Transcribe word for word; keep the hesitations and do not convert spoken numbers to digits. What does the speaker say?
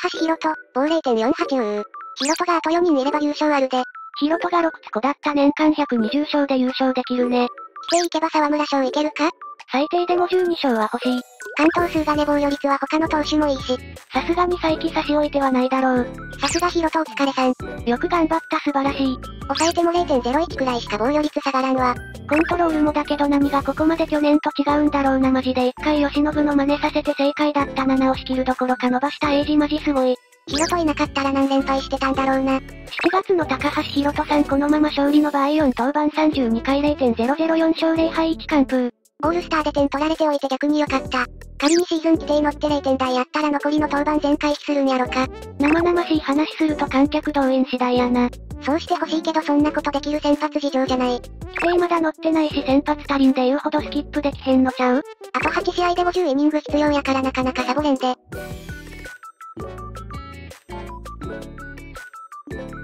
橋宏斗、防 れいてんよんはち うー。宏斗があとよにんいれば優勝あるで。 宏斗がろくつ子だった年間ひゃくにじゅうしょうで優勝できるね。 規定いけば沢村賞いけるか？ 最低でもじゅうにしょうは欲しい。 関東数が寝坊率は他の投手もいいし。 さすがに再起差し置いてはないだろう。 さすが宏斗お疲れさん。 よく頑張った素晴らしい。 抑えても れいてんゼロいち くらいしか防御率下がらんわ。 コントロールもだけど何がここまで去年と違うんだろうなマジで一回吉信の真似させて正解だったなな押し切るどころか伸ばしたエイジマジすごい。 宏斗いなかったら何連敗してたんだろうな。 しちがつの高橋宏斗さんこのまま勝利の場合よん登板さんじゅうにかい れいてんゼロゼロよん勝れい敗いち完封。 オールスターで点取られておいて逆に良かった。仮にシーズン規定乗ってれいてん台やったら残りの登板全回避するんやろか。 生々しい話すると観客動員次第やな。 そうしてほしいけどそんなことできる先発事情じゃない。 規定まだ乗ってないし先発足りんで言うほどスキップできへんのちゃう？ あとはちしあいでごじゅうイニング必要やからなかなかサボれんで。